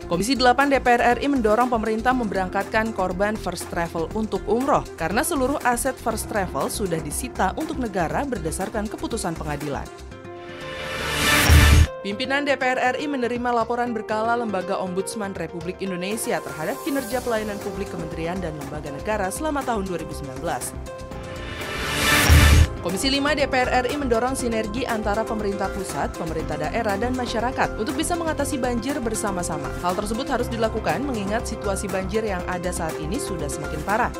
Komisi 8 DPR RI mendorong pemerintah memberangkatkan korban first travel untuk umroh karena seluruh aset first travel sudah disita untuk negara berdasarkan keputusan pengadilan. Pimpinan DPR RI menerima laporan berkala Lembaga Ombudsman Republik Indonesia terhadap kinerja pelayanan publik kementerian dan lembaga negara selama tahun 2019. Komisi 5 DPR RI mendorong sinergi antara pemerintah pusat, pemerintah daerah, dan masyarakat untuk bisa mengatasi banjir bersama-sama. Hal tersebut harus dilakukan mengingat situasi banjir yang ada saat ini sudah semakin parah.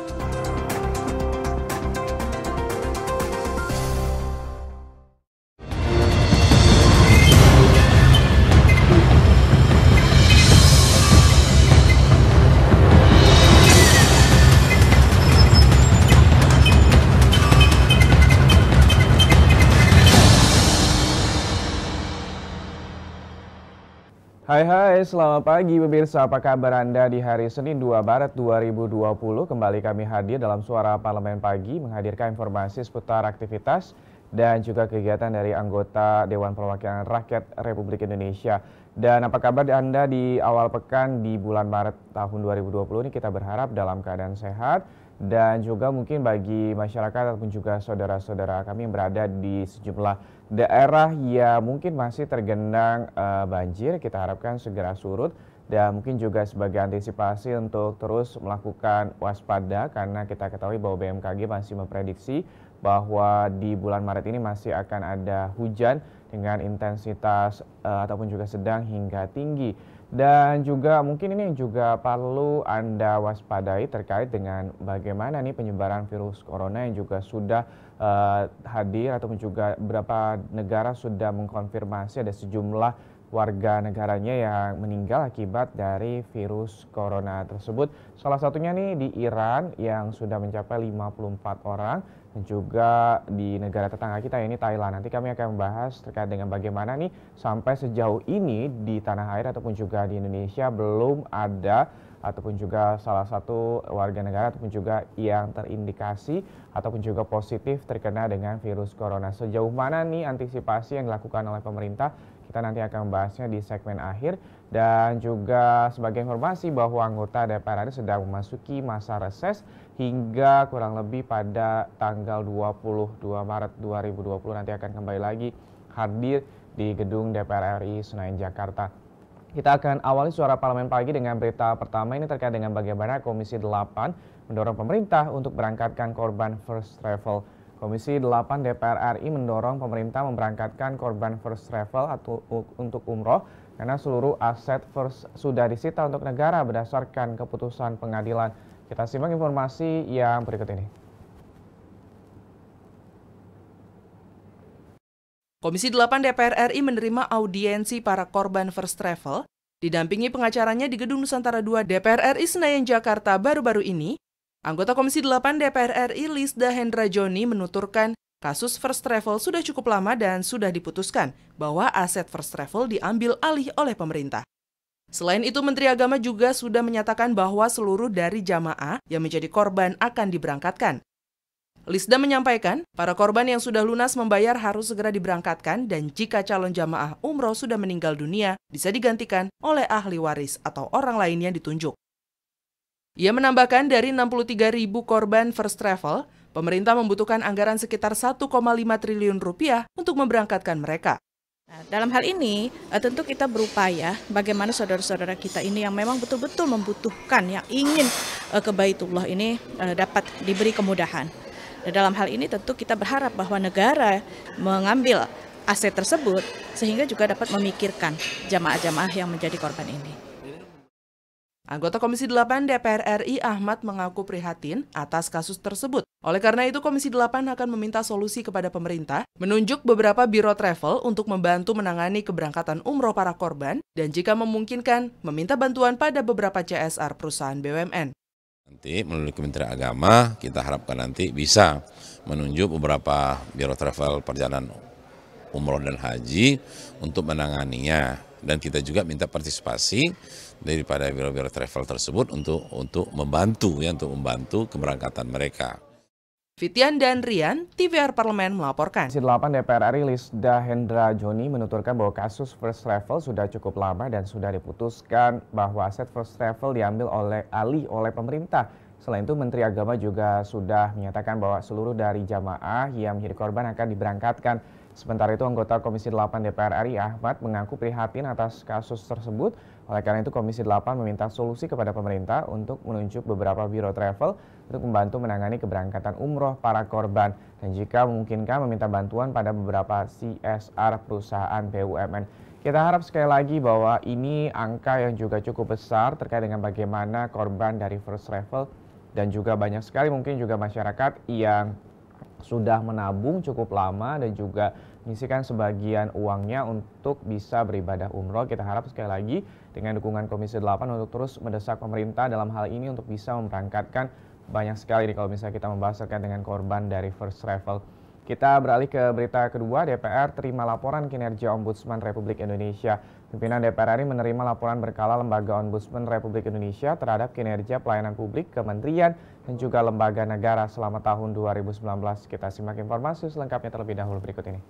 Hai, selamat pagi pemirsa. Apa kabar Anda di hari Senin 2 Maret 2020? Kembali kami hadir dalam Suara Parlemen Pagi menghadirkan informasi seputar aktivitas dan juga kegiatan dari anggota Dewan Perwakilan Rakyat Republik Indonesia. Dan apa kabar Anda di awal pekan di bulan Maret tahun 2020 ini? Kita berharap dalam keadaan sehat dan juga mungkin bagi masyarakat ataupun juga saudara-saudara kami yang berada di sejumlah daerah yang mungkin masih tergenang banjir, kita harapkan segera surut dan mungkin juga sebagai antisipasi untuk terus melakukan waspada karena kita ketahui bahwa BMKG masih memprediksi bahwa di bulan Maret ini masih akan ada hujan dengan intensitas ataupun juga sedang hingga tinggi. Dan juga mungkin ini juga perlu Anda waspadai terkait dengan bagaimana nih penyebaran virus corona yang juga sudah hadir ataupun juga beberapa negara sudah mengkonfirmasi ada sejumlah warga negaranya yang meninggal akibat dari virus corona tersebut. Salah satunya nih di Iran yang sudah mencapai 54 orang dan juga di negara tetangga kita ini Thailand. Nanti kami akan membahas terkait dengan bagaimana nih sampai sejauh ini di tanah air ataupun juga di Indonesia belum ada ataupun juga salah satu warga negara ataupun juga yang terindikasi ataupun juga positif terkena dengan virus corona. Sejauh mana nih antisipasi yang dilakukan oleh pemerintah? Kita nanti akan membahasnya di segmen akhir. Dan juga sebagai informasi bahwa anggota DPR RI sedang memasuki masa reses hingga kurang lebih pada tanggal 22 Maret 2020 nanti akan kembali lagi hadir di gedung DPR RI Senayan Jakarta. Kita akan awali Suara Parlemen Pagi dengan berita pertama ini terkait dengan bagaimana Komisi 8 mendorong pemerintah untuk berangkatkan korban first travel. Komisi 8 DPR RI mendorong pemerintah memberangkatkan korban first travel atau untuk umroh karena seluruh aset first sudah disita untuk negara berdasarkan keputusan pengadilan. Kita simak informasi yang berikut ini. Komisi 8 DPR RI menerima audiensi para korban first travel, didampingi pengacaranya di Gedung Nusantara II DPR RI Senayan Jakarta baru-baru ini. Anggota Komisi 8 DPR RI Lisda Hendra Joni menuturkan kasus first travel sudah cukup lama dan sudah diputuskan bahwa aset first travel diambil alih oleh pemerintah. Selain itu, Menteri Agama juga sudah menyatakan bahwa seluruh dari jamaah yang menjadi korban akan diberangkatkan. Lisda menyampaikan, para korban yang sudah lunas membayar harus segera diberangkatkan dan jika calon jamaah umroh sudah meninggal dunia, bisa digantikan oleh ahli waris atau orang lain yang ditunjuk. Ia menambahkan dari 63.000 korban first travel, pemerintah membutuhkan anggaran sekitar 1,5 triliun rupiah untuk memberangkatkan mereka. Nah, dalam hal ini tentu kita berupaya bagaimana saudara-saudara kita ini yang memang betul-betul membutuhkan, yang ingin ke Baitullah ini dapat diberi kemudahan. Dan dalam hal ini tentu kita berharap bahwa negara mengambil aset tersebut sehingga juga dapat memikirkan jamaah-jamaah yang menjadi korban ini. Anggota Komisi 8 DPR RI Ahmad mengaku prihatin atas kasus tersebut. Oleh karena itu, Komisi 8 akan meminta solusi kepada pemerintah, menunjuk beberapa biro travel untuk membantu menangani keberangkatan umroh para korban, dan jika memungkinkan, meminta bantuan pada beberapa CSR perusahaan BUMN. Nanti melalui Kementerian Agama, kita harapkan nanti bisa menunjuk beberapa biro travel perjalanan umroh dan haji untuk menanganinya. Dan kita juga minta partisipasi daripada biro-biro travel tersebut untuk membantu keberangkatan mereka. Fitian dan Rian, TVR Parlemen melaporkan. Komisi 8 DPR RI Lisda Hendra Joni menuturkan bahwa kasus First Travel sudah cukup lama dan sudah diputuskan bahwa aset First Travel diambil alih oleh pemerintah. Selain itu, Menteri Agama juga sudah menyatakan bahwa seluruh dari jamaah yang menjadi korban akan diberangkatkan. Sementara itu, anggota Komisi 8 DPR RI Ahmad mengaku prihatin atas kasus tersebut. Oleh karena itu, Komisi 8 meminta solusi kepada pemerintah untuk menunjuk beberapa biro travel untuk membantu menangani keberangkatan umroh para korban. Dan jika memungkinkan, meminta bantuan pada beberapa CSR perusahaan BUMN. Kita harap sekali lagi bahwa ini angka yang juga cukup besar terkait dengan bagaimana korban dari First Travel. Dan juga banyak sekali mungkin juga masyarakat yang sudah menabung cukup lama dan juga menyisihkan sebagian uangnya untuk bisa beribadah umroh. Kita harap sekali lagi dengan dukungan Komisi 8 untuk terus mendesak pemerintah dalam hal ini untuk bisa memberangkatkan banyak sekali nih kalau misalnya kita membahas terkait dengan korban dari First Travel. Kita beralih ke berita kedua, DPR terima laporan kinerja Ombudsman Republik Indonesia. Pimpinan DPR RI menerima laporan berkala Lembaga Ombudsman Republik Indonesia terhadap kinerja pelayanan publik, kementerian, dan juga lembaga negara selama tahun 2019. Kita simak informasi selengkapnya terlebih dahulu berikut ini.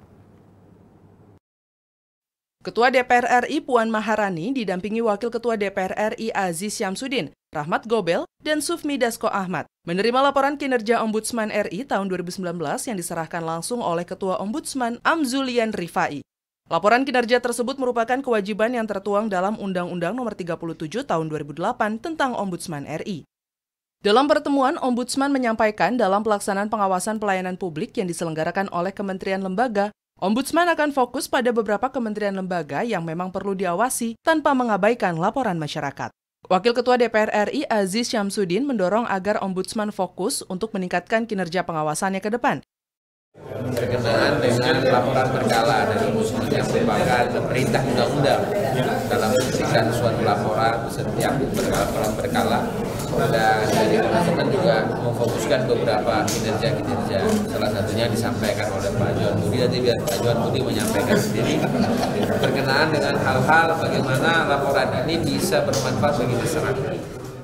Ketua DPR RI Puan Maharani didampingi Wakil Ketua DPR RI Aziz Syamsuddin, Rahmat Gobel, dan Sufmi Dasko Ahmad menerima laporan kinerja Ombudsman RI tahun 2019 yang diserahkan langsung oleh Ketua Ombudsman Amzulian Rifai. Laporan kinerja tersebut merupakan kewajiban yang tertuang dalam Undang-Undang Nomor 37 Tahun 2008 tentang Ombudsman RI. Dalam pertemuan, Ombudsman menyampaikan dalam pelaksanaan pengawasan pelayanan publik yang diselenggarakan oleh kementerian lembaga, Ombudsman akan fokus pada beberapa kementerian lembaga yang memang perlu diawasi tanpa mengabaikan laporan masyarakat. Wakil Ketua DPR RI Aziz Syamsuddin mendorong agar Ombudsman fokus untuk meningkatkan kinerja pengawasannya ke depan. Berkenaan dengan laporan berkala dari Ombudsman yang merupakan perintah undang-undang dalam memberikan suatu laporan setiap laporan berkala, dan dari Ombudsman juga memfokuskan beberapa kinerja-kinerja. Salah satunya disampaikan oleh Pak Johan Budi, nanti biar Pak Johan Budi menyampaikan sendiri berkenaan dengan hal-hal bagaimana laporan ini bisa bermanfaat bagi masyarakat.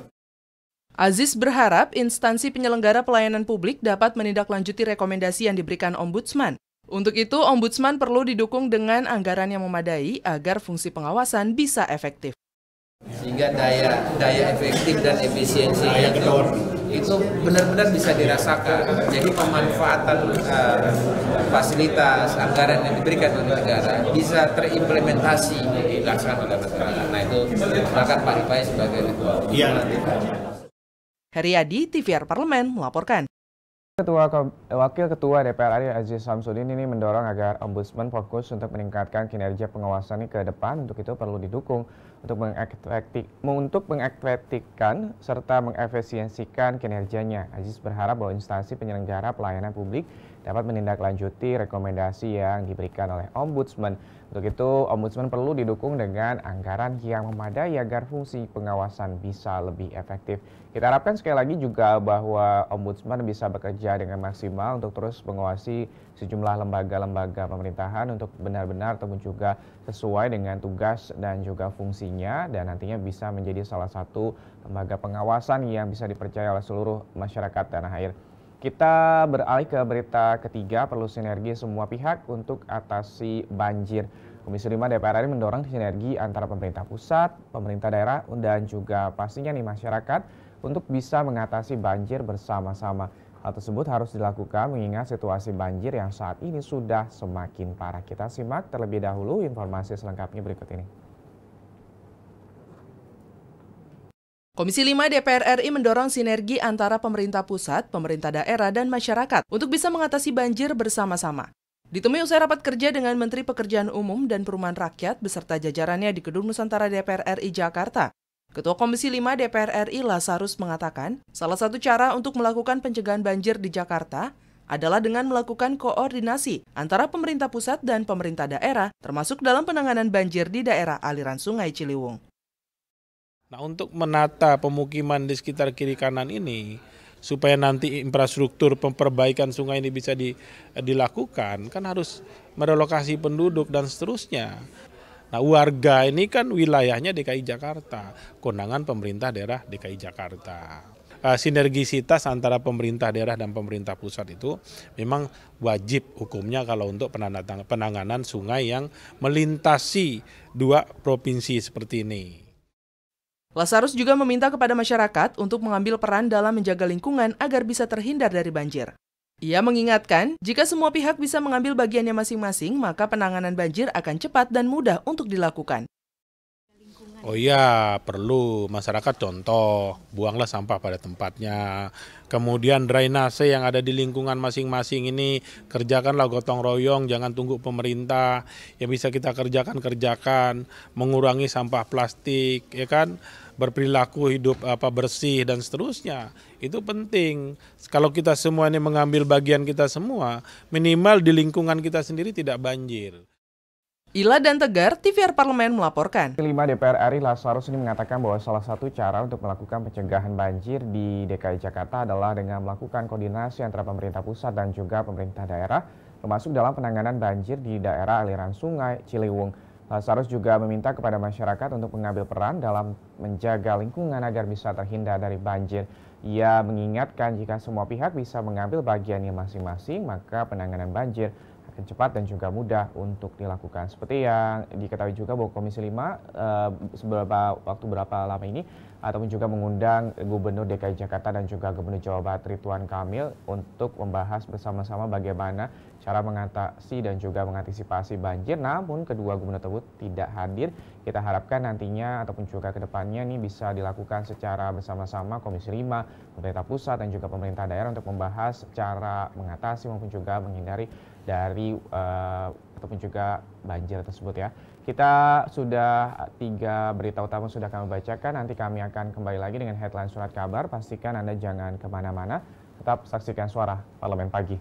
Aziz berharap instansi penyelenggara pelayanan publik dapat menindaklanjuti rekomendasi yang diberikan Ombudsman. Untuk itu, Ombudsman perlu didukung dengan anggaran yang memadai agar fungsi pengawasan bisa efektif. Sehingga daya efektif dan efisiensinya itu benar-benar bisa dirasakan. Jadi pemanfaatan fasilitas anggaran yang diberikan oleh negara bisa terimplementasi dilaksanakan oleh masyarakat. Nah itu maka Pak Rifai sebagai ketua. Heriadi, TVR Parlemen melaporkan. Wakil Ketua DPR RI Aziz Syamsuddin ini mendorong agar Ombudsman fokus untuk meningkatkan kinerja pengawasan ke depan. Untuk itu perlu didukung untuk mengefektifkan serta mengefisiensikan kinerjanya. Aziz berharap bahwa instansi penyelenggara pelayanan publik dapat menindaklanjuti rekomendasi yang diberikan oleh Ombudsman. Untuk itu, Ombudsman perlu didukung dengan anggaran yang memadai agar fungsi pengawasan bisa lebih efektif. Kita harapkan sekali lagi juga bahwa Ombudsman bisa bekerja dengan maksimal untuk terus mengawasi sejumlah lembaga-lembaga pemerintahan untuk benar-benar ataupun juga sesuai dengan tugas dan juga fungsinya, dan nantinya bisa menjadi salah satu lembaga pengawasan yang bisa dipercaya oleh seluruh masyarakat tanah air. Kita beralih ke berita ketiga, perlu sinergi semua pihak untuk atasi banjir. Komisi 5 DPR RI mendorong sinergi antara pemerintah pusat, pemerintah daerah, dan juga pastinya nih masyarakat untuk bisa mengatasi banjir bersama-sama. Hal tersebut harus dilakukan mengingat situasi banjir yang saat ini sudah semakin parah. Kita simak terlebih dahulu informasi selengkapnya berikut ini. Komisi 5 DPR RI mendorong sinergi antara pemerintah pusat, pemerintah daerah, dan masyarakat untuk bisa mengatasi banjir bersama-sama. Ditemui usai rapat kerja dengan Menteri Pekerjaan Umum dan Perumahan Rakyat beserta jajarannya di Gedung Nusantara DPR RI Jakarta, Ketua Komisi 5 DPR RI Lazarus mengatakan, salah satu cara untuk melakukan pencegahan banjir di Jakarta adalah dengan melakukan koordinasi antara pemerintah pusat dan pemerintah daerah, termasuk dalam penanganan banjir di daerah aliran Sungai Ciliwung. Nah, untuk menata pemukiman di sekitar kiri kanan ini, supaya nanti infrastruktur perbaikan sungai ini bisa dilakukan, kan harus merelokasi penduduk dan seterusnya. Nah, warga ini kan wilayahnya DKI Jakarta, kewenangan pemerintah daerah DKI Jakarta. sinergisitas antara pemerintah daerah dan pemerintah pusat itu memang wajib hukumnya kalau untuk penanganan sungai yang melintasi dua provinsi seperti ini. Lazarus juga meminta kepada masyarakat untuk mengambil peran dalam menjaga lingkungan agar bisa terhindar dari banjir. Ia mengingatkan, jika semua pihak bisa mengambil bagiannya masing-masing, maka penanganan banjir akan cepat dan mudah untuk dilakukan. Oh iya, perlu masyarakat contoh, buanglah sampah pada tempatnya. Kemudian drainase yang ada di lingkungan masing-masing ini, kerjakanlah gotong royong, jangan tunggu pemerintah. Yang bisa kita kerjakan, mengurangi sampah plastik, ya kan? Berperilaku hidup bersih dan seterusnya. Itu penting. Kalau kita semua ini mengambil bagian kita semua, minimal di lingkungan kita sendiri tidak banjir. Ila dan Tegar, TVR Parlemen melaporkan. 5 DPR RI Lazarus ini mengatakan bahwa salah satu cara untuk melakukan pencegahan banjir di DKI Jakarta adalah dengan melakukan koordinasi antara pemerintah pusat dan juga pemerintah daerah, termasuk dalam penanganan banjir di daerah aliran sungai Ciliwung. Lazarus juga meminta kepada masyarakat untuk mengambil peran dalam menjaga lingkungan agar bisa terhindar dari banjir. Ia mengingatkan jika semua pihak bisa mengambil bagiannya masing-masing, maka penanganan banjir akan cepat dan juga mudah untuk dilakukan. Seperti yang diketahui juga bahwa Komisi 5 berapa lama ini ataupun juga mengundang Gubernur DKI Jakarta dan juga Gubernur Jawa Barat Ridwan Kamil untuk membahas bersama-sama bagaimana cara mengatasi dan juga mengantisipasi banjir. Namun kedua gubernur tersebut tidak hadir. Kita harapkan nantinya ataupun juga kedepannya ini bisa dilakukan secara bersama-sama Komisi 5, pemerintah pusat dan juga pemerintah daerah untuk membahas cara mengatasi maupun juga menghindari dari ataupun juga banjir tersebut ya. Kita sudah 3 berita utama sudah kami bacakan, nanti kami akan kembali lagi dengan headline surat kabar. Pastikan Anda jangan kemana-mana, tetap saksikan Suara Parlemen Pagi.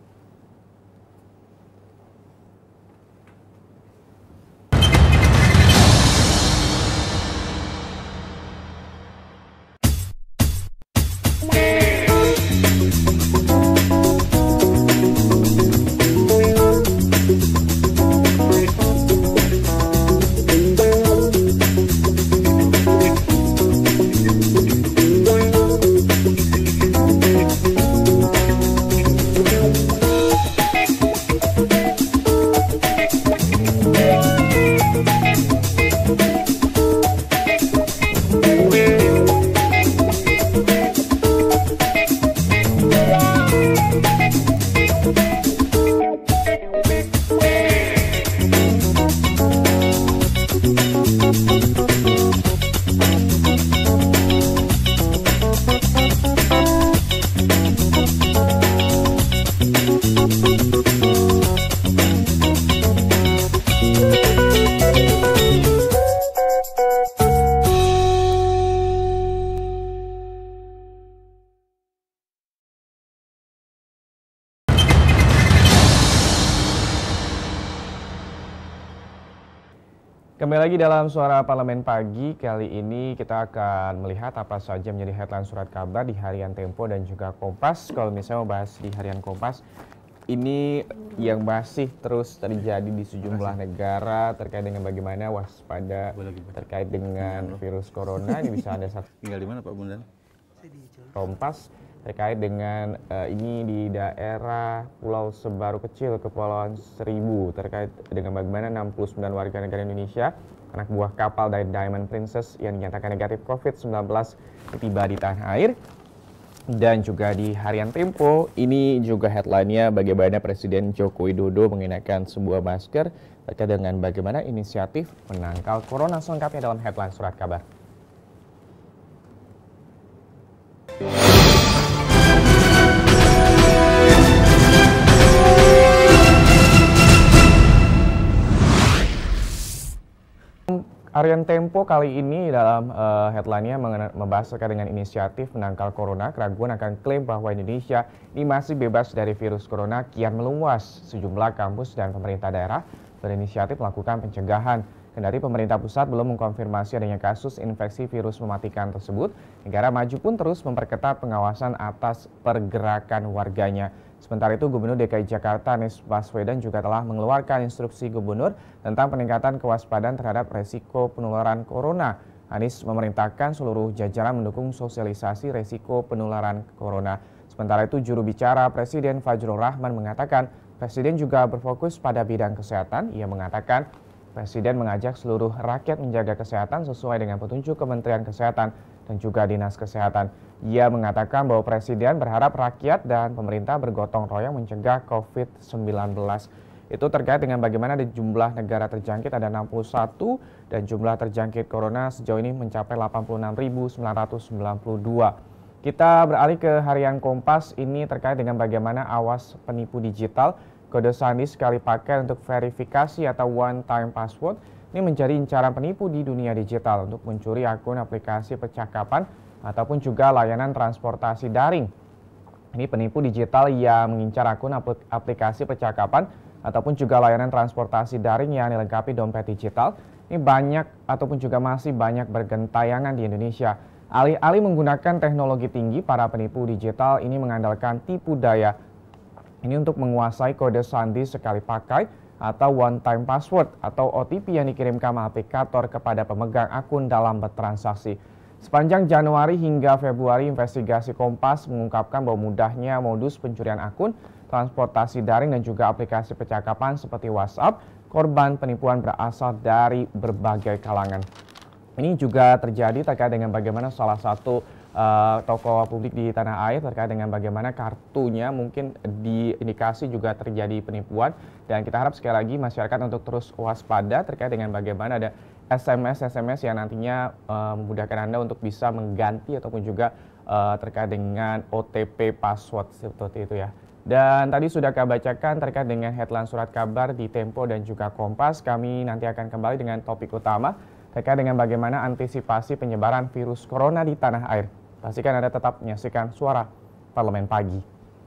Kembali lagi dalam Suara Parlemen Pagi, kali ini kita akan melihat apa saja menjadi headline surat kabar di harian Tempo dan juga Kompas. Kalau misalnya mau bahas di harian Kompas, ini yang masih terus terjadi di sejumlah negara terkait dengan bagaimana waspada terkait dengan virus corona. Ini bisa Anda saksikan. Tinggal di mana Pak Bundan? Kompas terkait dengan ini di daerah Pulau Sebaru Kecil, Kepulauan Seribu, terkait dengan bagaimana 69 warga negara Indonesia, anak buah kapal dari Diamond Princess yang dinyatakan negatif COVID-19 tiba di tanah air. Dan juga di harian Tempo, ini juga headline-nya bagaimana Presiden Joko Widodo mengenakan sebuah masker terkait dengan bagaimana inisiatif menangkal corona. Selengkapnya dalam headline surat kabar. Harian Tempo kali ini dalam headline-nya membahas terkait dengan inisiatif menangkal corona. Keraguan akan klaim bahwa Indonesia ini masih bebas dari virus corona kian meluas. Sejumlah kampus dan pemerintah daerah berinisiatif melakukan pencegahan. Kendati pemerintah pusat belum mengkonfirmasi adanya kasus infeksi virus mematikan tersebut, negara maju pun terus memperketat pengawasan atas pergerakan warganya. Sementara itu, Gubernur DKI Jakarta Anies Baswedan juga telah mengeluarkan instruksi gubernur tentang peningkatan kewaspadaan terhadap resiko penularan corona. Anies memerintahkan seluruh jajaran mendukung sosialisasi resiko penularan corona. Sementara itu, juru bicara Presiden Fajrul Rahman mengatakan Presiden juga berfokus pada bidang kesehatan. Ia mengatakan Presiden mengajak seluruh rakyat menjaga kesehatan sesuai dengan petunjuk Kementerian Kesehatan dan juga Dinas Kesehatan. Ia mengatakan bahwa Presiden berharap rakyat dan pemerintah bergotong royong mencegah COVID-19. Itu terkait dengan bagaimana di jumlah negara terjangkit ada 61 dan jumlah terjangkit corona sejauh ini mencapai 86.992. Kita beralih ke harian Kompas, ini terkait dengan bagaimana awas penipu digital. Kode sandi sekali pakai untuk verifikasi atau one time password ini menjadi incaran penipu di dunia digital untuk mencuri akun aplikasi percakapan ataupun juga layanan transportasi daring. Ini penipu digital yang mengincar akun aplikasi percakapan ataupun juga layanan transportasi daring yang dilengkapi dompet digital. Ini banyak ataupun juga masih banyak bergentayangan di Indonesia. Alih-alih menggunakan teknologi tinggi, para penipu digital ini mengandalkan tipu daya. Ini untuk menguasai kode sandi sekali pakai atau one time password atau OTP yang dikirimkan aplikator kepada pemegang akun dalam bertransaksi. Sepanjang Januari hingga Februari, investigasi Kompas mengungkapkan bahwa mudahnya modus pencurian akun, transportasi daring dan juga aplikasi percakapan seperti WhatsApp, korban penipuan berasal dari berbagai kalangan. Ini juga terjadi terkait dengan bagaimana salah satu tokoh publik di tanah air terkait dengan bagaimana kartunya mungkin diindikasi juga terjadi penipuan, dan kita harap sekali lagi masyarakat untuk terus waspada terkait dengan bagaimana ada SMS yang nantinya memudahkan Anda untuk bisa mengganti ataupun juga terkait dengan OTP password seperti itu ya. Dan tadi sudah kami bacakan terkait dengan headline surat kabar di Tempo dan juga Kompas. Kami nanti akan kembali dengan topik utama terkait dengan bagaimana antisipasi penyebaran virus corona di tanah air. Pastikan Anda tetap menyaksikan Suara Parlemen Pagi.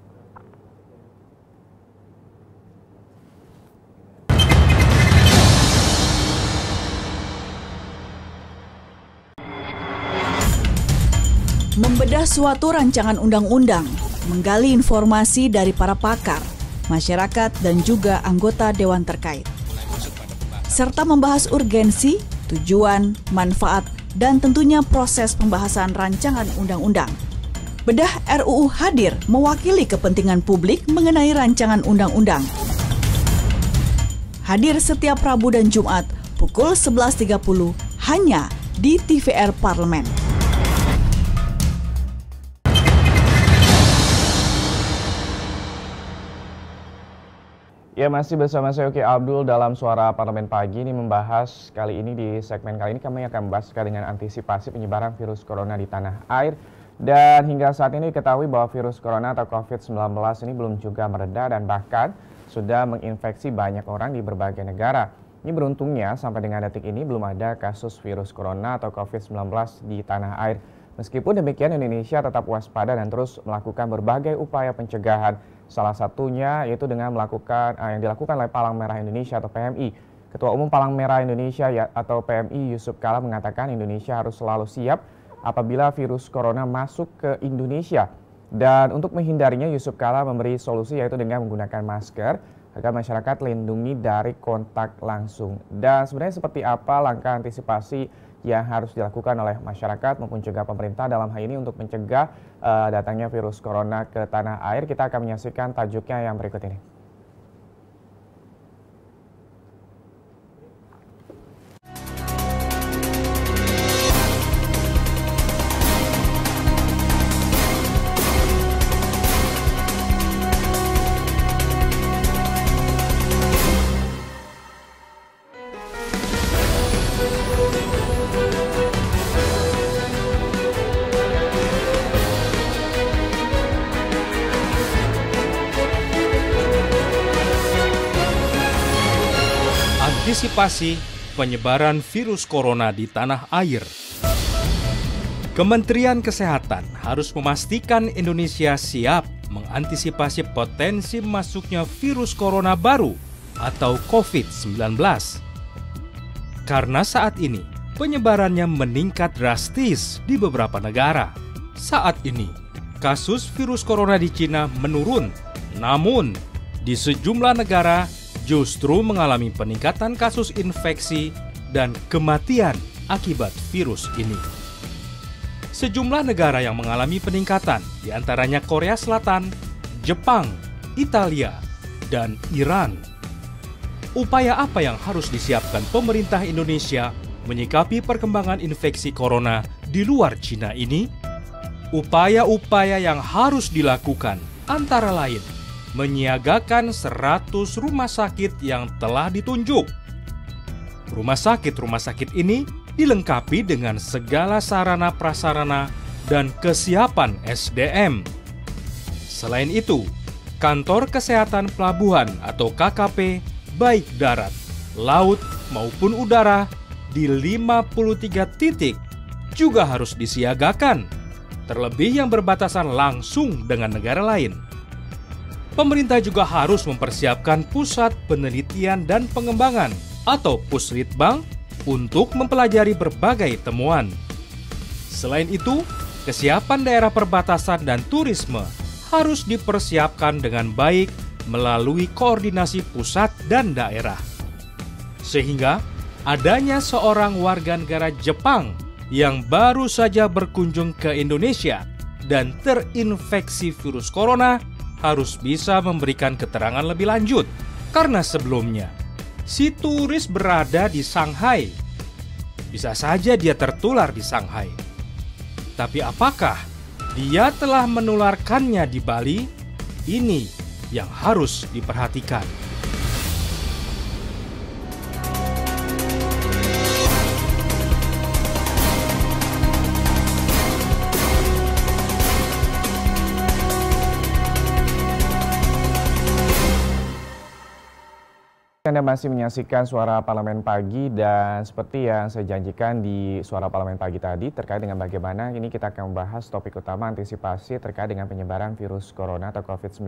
Membedah suatu rancangan undang-undang, menggali informasi dari para pakar, masyarakat, dan juga anggota dewan terkait, serta membahas urgensi, tujuan, manfaat, dan tentunya proses pembahasan rancangan undang-undang. Bedah RUU hadir mewakili kepentingan publik mengenai rancangan undang-undang. Hadir setiap Rabu dan Jumat pukul 11.30 hanya di TVR Parlemen. Ya, masih bersama saya Oki Abdul dalam Suara Parlemen Pagi. Ini membahas kali ini di segmen kali ini kami akan membahas terkait dengan antisipasi penyebaran virus corona di tanah air. Dan hingga saat ini diketahui bahwa virus corona atau COVID-19 ini belum juga mereda dan bahkan sudah menginfeksi banyak orang di berbagai negara. Ini beruntungnya sampai dengan detik ini belum ada kasus virus corona atau COVID-19 di tanah air. Meskipun demikian, Indonesia tetap waspada dan terus melakukan berbagai upaya pencegahan. Salah satunya yaitu dengan melakukan yang dilakukan oleh Palang Merah Indonesia atau PMI. Ketua Umum Palang Merah Indonesia atau PMI Yusuf Kala mengatakan Indonesia harus selalu siap apabila virus corona masuk ke Indonesia. Dan untuk menghindarinya, Yusuf Kala memberi solusi yaitu dengan menggunakan masker agar masyarakat lindungi dari kontak langsung. Dan sebenarnya seperti apa langkah antisipasi yang harus dilakukan oleh masyarakat maupun juga pemerintah dalam hal ini untuk mencegah datangnya virus corona ke tanah air? Kita akan menyaksikan tajuknya yang berikut ini. Antisipasi penyebaran virus corona di tanah air. Kementerian Kesehatan harus memastikan Indonesia siap mengantisipasi potensi masuknya virus corona baru atau COVID-19. Karena saat ini penyebarannya meningkat drastis di beberapa negara. Saat ini kasus virus corona di Cina menurun, namun di sejumlah negara justru mengalami peningkatan kasus infeksi dan kematian akibat virus ini. Sejumlah negara yang mengalami peningkatan, diantaranya Korea Selatan, Jepang, Italia, dan Iran. Upaya apa yang harus disiapkan pemerintah Indonesia menyikapi perkembangan infeksi corona di luar Cina ini? Upaya-upaya yang harus dilakukan antara lain menyiagakan 100 rumah sakit yang telah ditunjuk. Rumah sakit ini dilengkapi dengan segala sarana prasarana dan kesiapan SDM. Selain itu, Kantor Kesehatan Pelabuhan atau KKP baik darat, laut maupun udara di 53 titik juga harus disiagakan, terlebih yang berbatasan langsung dengan negara lain. Pemerintah juga harus mempersiapkan Pusat Penelitian dan Pengembangan atau Pusritbang untuk mempelajari berbagai temuan. Selain itu, kesiapan daerah perbatasan dan turisme harus dipersiapkan dengan baik melalui koordinasi pusat dan daerah. Sehingga adanya seorang warga negara Jepang yang baru saja berkunjung ke Indonesia dan terinfeksi virus corona harus bisa memberikan keterangan lebih lanjut. Karena sebelumnya, si turis berada di Shanghai. Bisa saja dia tertular di Shanghai. Tapi apakah dia telah menularkannya di Bali? Ini yang harus diperhatikan. Anda masih menyaksikan Suara Parlemen Pagi, dan seperti yang saya janjikan di Suara Parlemen Pagi tadi terkait dengan bagaimana ini kita akan membahas topik utama antisipasi terkait dengan penyebaran virus corona atau COVID-19.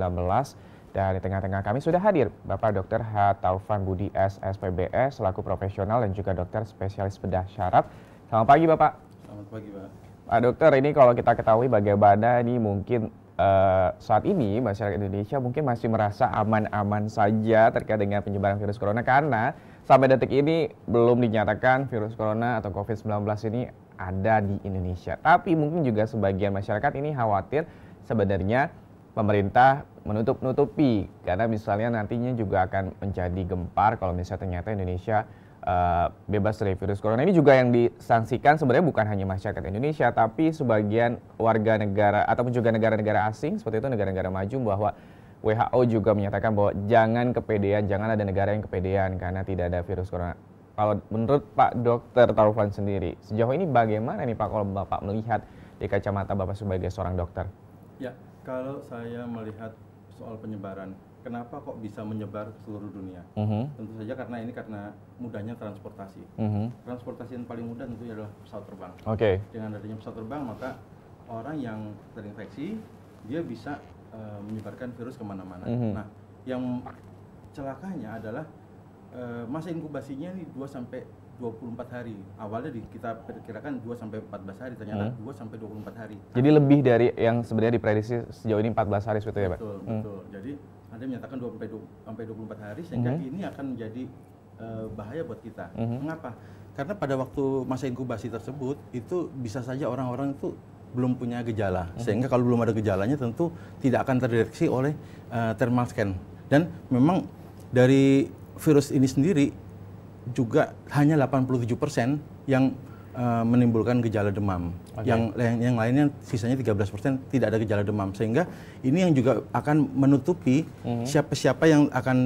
Dan di tengah-tengah kami sudah hadir Bapak Dr. H. Taufan Budi SSPBS selaku profesional dan juga dokter spesialis bedah syaraf. Selamat pagi Bapak. Selamat pagi Pak. Pak Dokter, ini kalau kita ketahui bagaimana ini mungkin saat ini masyarakat Indonesia mungkin masih merasa aman-aman saja terkait dengan penyebaran virus corona, karena sampai detik ini belum dinyatakan virus corona atau COVID-19 ini ada di Indonesia. Tapi mungkin juga sebagian masyarakat ini khawatir sebenarnya pemerintah menutup-nutupi, karena misalnya nantinya juga akan menjadi gempar kalau misalnya ternyata Indonesia bebas dari virus corona. Ini juga yang disangsikan sebenarnya bukan hanya masyarakat Indonesia, tapi sebagian warga negara ataupun juga negara-negara asing seperti itu, negara-negara maju, bahwa WHO juga menyatakan bahwa jangan kepedean, jangan ada negara yang kepedean karena tidak ada virus corona. Kalau menurut Pak Dr. Taufan sendiri, sejauh ini bagaimana nih Pak kalau Bapak melihat di kacamata Bapak sebagai seorang dokter? Ya, kalau saya melihat soal penyebaran, kenapa kok bisa menyebar ke seluruh dunia? Tentu saja karena mudahnya transportasi. Transportasi yang paling mudah tentunya adalah pesawat terbang. Dengan adanya pesawat terbang, maka orang yang terinfeksi dia bisa menyebarkan virus kemana-mana. Nah, yang celakanya adalah masa inkubasinya ini 2-24 hari. Awalnya kita perkirakan 2-14 hari, ternyata 2-24 hari. Jadi lebih dari yang sebenarnya diprediksi sejauh ini 14 hari seperti itu ya Pak? Betul. Jadi ada menyatakan 2-24 hari, sehingga ini akan menjadi bahaya buat kita. Mengapa? Karena pada waktu masa inkubasi tersebut itu bisa saja orang-orang itu belum punya gejala, sehingga kalau belum ada gejalanya tentu tidak akan terdeteksi oleh thermal scan. Dan memang dari virus ini sendiri juga hanya 87% yang menimbulkan gejala demam. Yang lainnya sisanya 13% tidak ada gejala demam, sehingga ini yang juga akan menutupi siapa-siapa yang akan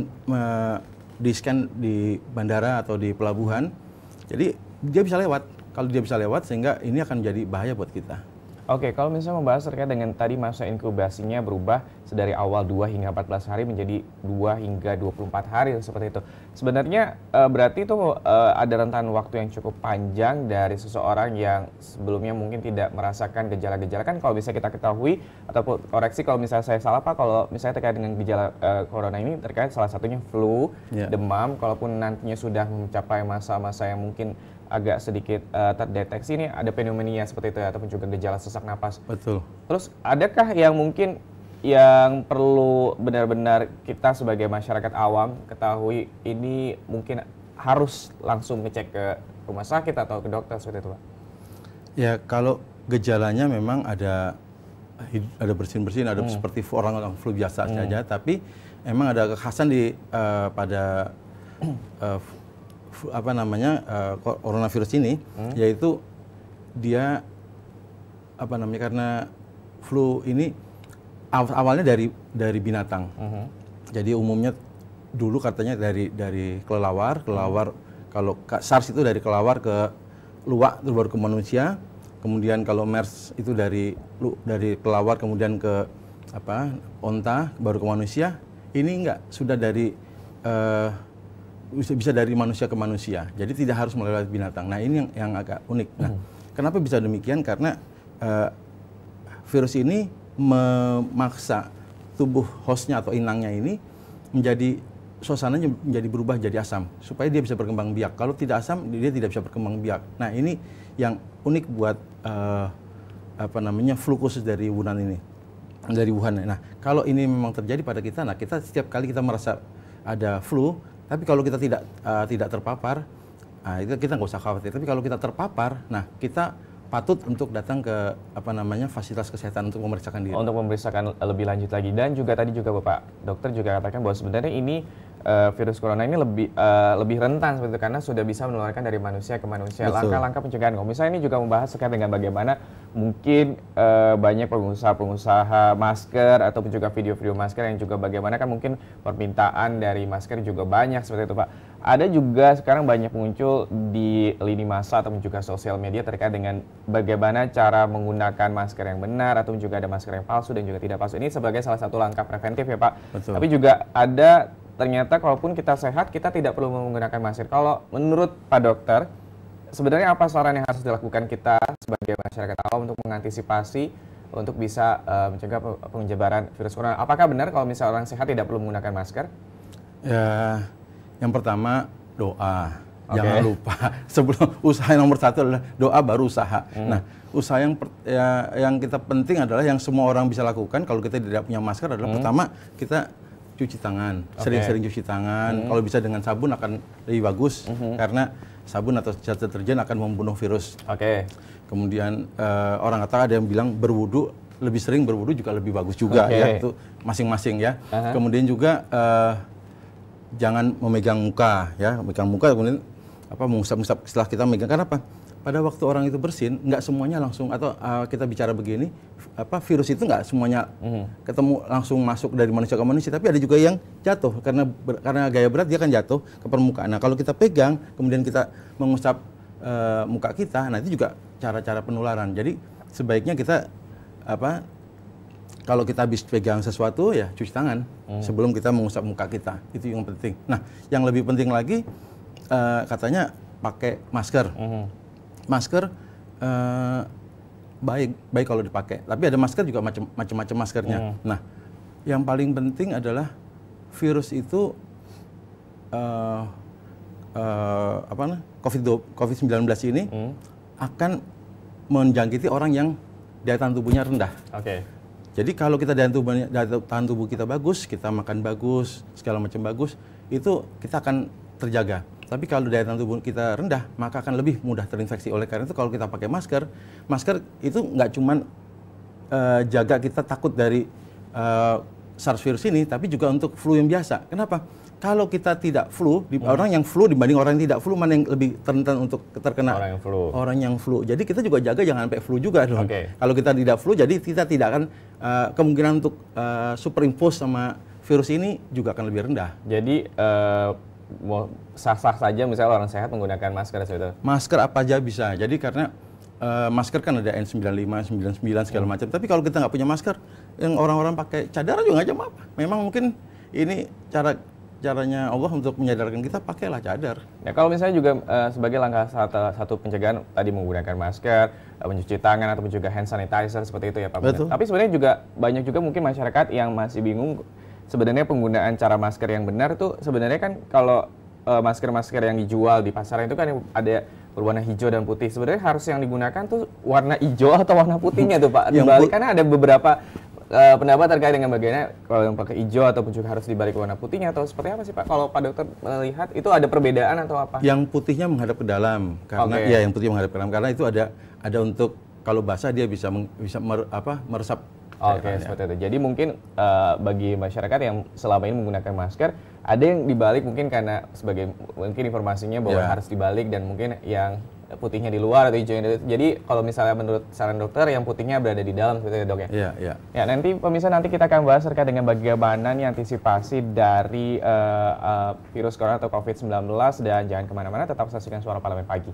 di-scan di bandara atau di pelabuhan. Jadi dia bisa lewat. Kalau dia bisa lewat, sehingga ini akan menjadi bahaya buat kita. Oke, kalau misalnya membahas terkait dengan tadi masa inkubasinya berubah dari awal 2 hingga 14 hari menjadi 2 hingga 24 hari seperti itu. Sebenarnya berarti itu ada rentan waktu yang cukup panjang dari seseorang yang sebelumnya mungkin tidak merasakan gejala-gejala. Kan kalau bisa kita ketahui, ataupun koreksi kalau misalnya saya salah Pak, kalau misalnya terkait dengan gejala corona ini terkait salah satunya flu, demam, kalaupun nantinya sudah mencapai masa-masa yang mungkin agak sedikit terdeteksi, ini ada pneumonia seperti itu ya, ataupun juga gejala sesak napas. Betul. Terus adakah yang mungkin yang perlu benar-benar kita sebagai masyarakat awam ketahui ini mungkin harus langsung ngecek ke rumah sakit atau ke dokter seperti itu, Pak? Ya, kalau gejalanya memang ada bersin-bersin, ada seperti orang flu biasa saja, tapi emang ada kekhasan pada coronavirus ini, yaitu dia karena flu ini awalnya dari binatang. Jadi umumnya dulu katanya dari kelelawar kalau SARS itu dari kelelawar ke luwak terus baru ke manusia. Kemudian kalau MERS itu dari kelelawar kemudian ke onta baru ke manusia. Ini enggak, sudah bisa dari manusia ke manusia. Jadi tidak harus melewati binatang. Nah, ini yang agak unik. Nah, kenapa bisa demikian? Karena virus ini memaksa tubuh hostnya atau inangnya ini suasananya menjadi berubah jadi asam supaya dia bisa berkembang biak. Kalau tidak asam dia tidak bisa berkembang biak. Nah, ini yang unik buat flu khusus dari Wuhan ini, dari Wuhan. Nah, kalau ini memang terjadi pada kita, nah kita setiap kali kita merasa ada flu, tapi kalau kita tidak terpapar, nah itu kita nggak usah khawatir. Tapi kalau kita terpapar, nah kita patut untuk datang ke fasilitas kesehatan untuk memeriksakan diri. Untuk memeriksakan lebih lanjut lagi. Dan juga tadi juga Bapak dokter juga katakan bahwa sebenarnya ini virus corona ini lebih rentan seperti itu karena sudah bisa menularkan dari manusia ke manusia. Langkah-langkah pencegahan. Kalau misalnya ini juga membahas terkait dengan bagaimana mungkin banyak pengusaha masker ataupun juga video-video masker yang juga bagaimana kan mungkin permintaan dari masker juga banyak seperti itu, Pak. Ada juga sekarang banyak muncul di lini masa ataupun juga sosial media terkait dengan bagaimana cara menggunakan masker yang benar ataupun juga ada masker yang palsu dan juga tidak palsu. Ini sebagai salah satu langkah preventif ya, Pak. Betul. Tapi juga ada ternyata kalaupun kita sehat kita tidak perlu menggunakan masker. Kalau menurut Pak Dokter, sebenarnya apa saran yang harus dilakukan kita sebagai masyarakat awam untuk mengantisipasi untuk bisa mencegah penyebaran virus corona? Apakah benar kalau misalnya orang sehat tidak perlu menggunakan masker? Ya, yang pertama doa. Jangan lupa, sebelum usaha yang nomor satu adalah doa baru usaha. Nah, usaha yang kita penting adalah yang semua orang bisa lakukan kalau kita tidak punya masker adalah pertama kita cuci tangan, sering-sering cuci tangan. Kalau bisa dengan sabun akan lebih bagus karena sabun atau zat deterjen akan membunuh virus. Kemudian orang kata ada yang bilang berwudu, lebih sering berwudu juga lebih bagus juga ya, itu masing-masing ya. Kemudian juga jangan memegang muka ya, memegang muka kemudian mengusap-usap setelah kita memegang. Karena apa? Pada waktu orang itu bersin, nggak semuanya langsung atau kita bicara begini, virus itu nggak semuanya ketemu langsung masuk dari manusia ke manusia, tapi ada juga yang jatuh karena gaya berat dia kan jatuh ke permukaan. Nah, kalau kita pegang kemudian kita mengusap muka kita, nah itu juga cara-cara penularan. Jadi sebaiknya kita kalau kita habis pegang sesuatu ya cuci tangan sebelum kita mengusap muka kita. Itu yang penting. Nah, yang lebih penting lagi katanya pakai masker. Masker baik kalau dipakai. Tapi ada masker juga macam-macam maskernya. Nah, yang paling penting adalah virus itu COVID-19 ini akan menjangkiti orang yang daya tahan tubuhnya rendah. Jadi kalau kita daya tahan tubuh kita bagus, kita makan bagus, segala macam bagus, itu kita akan terjaga. Tapi kalau daya tahan tubuh kita rendah, maka akan lebih mudah terinfeksi. Oleh karena itu kalau kita pakai masker itu nggak cuma jaga kita takut dari SARS virus ini, tapi juga untuk flu yang biasa. Kenapa? Kalau kita tidak flu, orang yang flu dibanding orang yang tidak flu, mana yang lebih rentan untuk terkena? Orang yang flu. Jadi kita juga jaga jangan sampai flu juga dong. Kalau kita tidak flu, jadi kita tidak akan kemungkinan untuk superimpose sama virus ini juga akan lebih rendah. Jadi sah-sah saja misalnya orang sehat menggunakan masker itu? Masker apa aja bisa. Jadi karena masker kan ada N95, 99 segala macam. Tapi kalau kita nggak punya masker, yang orang-orang pakai cadar juga nggak apa-apa. Memang mungkin ini caranya Allah untuk menyadarkan kita, pakailah cadar. Ya, kalau misalnya juga sebagai langkah satu pencegahan tadi menggunakan masker, mencuci tangan ataupun juga hand sanitizer seperti itu ya Pak. Betul. Tapi sebenarnya juga banyak juga mungkin masyarakat yang masih bingung sebenarnya penggunaan cara masker yang benar tuh sebenarnya kan kalau masker-masker yang dijual di pasaran itu kan ada berwarna hijau dan putih. Sebenarnya harus yang digunakan tuh warna hijau atau warna putihnya tuh Pak. Dibalik karena ada beberapa pendapat terkait dengan bagaimana kalau yang pakai hijau ataupun juga harus dibalik warna putihnya atau seperti apa sih Pak? Kalau Pak Dokter melihat itu ada perbedaan atau apa? Yang putihnya menghadap ke dalam karena ya yang putih menghadap ke dalam karena itu ada untuk kalau basah dia bisa meresap. Oke, seperti itu. Jadi mungkin bagi masyarakat yang selama ini menggunakan masker, ada yang dibalik mungkin karena sebagai mungkin informasinya bahwa harus dibalik dan mungkin yang putihnya di luar atau hijaunya. Jadi kalau misalnya menurut saran dokter yang putihnya berada di dalam seperti itu Dok ya? Iya, iya. Ya nanti pemirsa nanti kita akan bahas terkait dengan bagaimana nih antisipasi dari virus corona atau COVID-19 dan jangan kemana-mana, tetap saksikan Suara Parlemen Pagi.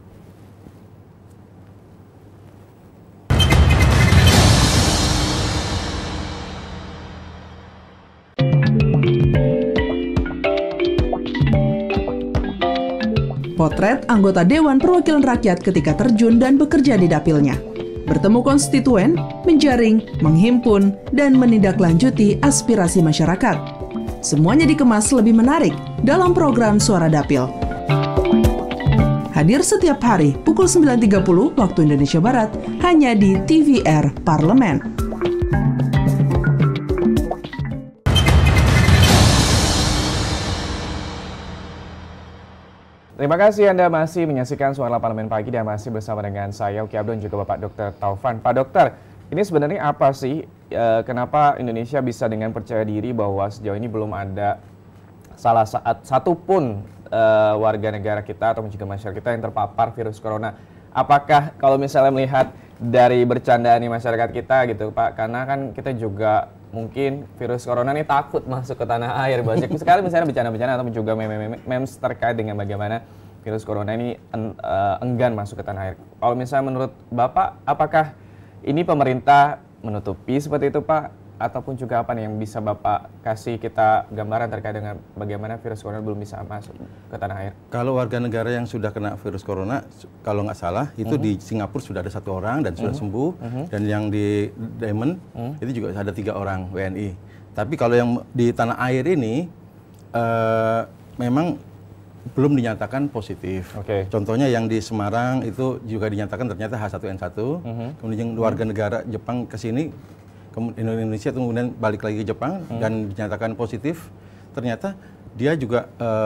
Potret anggota Dewan Perwakilan Rakyat ketika terjun dan bekerja di dapilnya. Bertemu konstituen, menjaring, menghimpun, dan menindaklanjuti aspirasi masyarakat. Semuanya dikemas lebih menarik dalam program Suara Dapil. Hadir setiap hari pukul 9.30 waktu Indonesia Barat hanya di TVR Parlemen. Terima kasih Anda masih menyaksikan Suara Parlemen Pagi dan masih bersama dengan saya Uki Abdul dan juga Bapak Dr. Taufan. Pak Dokter, ini sebenarnya apa sih kenapa Indonesia bisa dengan percaya diri bahwa sejauh ini belum ada satupun warga negara kita atau juga masyarakat kita yang terpapar virus corona? Apakah kalau misalnya melihat dari bercandaan masyarakat kita gitu Pak, karena kan kita juga mungkin virus corona ini takut masuk ke tanah air. Banyak sekali misalnya bencana-bencana atau juga memes terkait dengan bagaimana virus corona ini enggan masuk ke tanah air. Kalau misalnya menurut Bapak, apakah ini pemerintah menutupi seperti itu Pak? Ataupun juga apa nih yang bisa Bapak kasih kita gambaran terkait dengan bagaimana virus corona belum bisa masuk ke tanah air? Kalau warga negara yang sudah kena virus corona, kalau nggak salah, itu di Singapura sudah ada 1 orang dan sudah sembuh. Dan yang di Diamond, itu juga ada 3 orang WNI. Tapi kalau yang di tanah air ini, memang belum dinyatakan positif. Contohnya yang di Semarang itu juga dinyatakan ternyata H1N1. Kemudian warga negara Jepang ke sini, Indonesia kemudian balik lagi ke Jepang dan dinyatakan positif. Ternyata dia juga